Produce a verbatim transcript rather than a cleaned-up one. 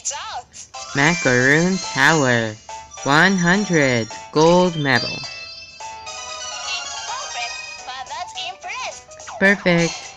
Macaroon Tower. one hundred gold medal. Perfect. Father's impressed. Perfect.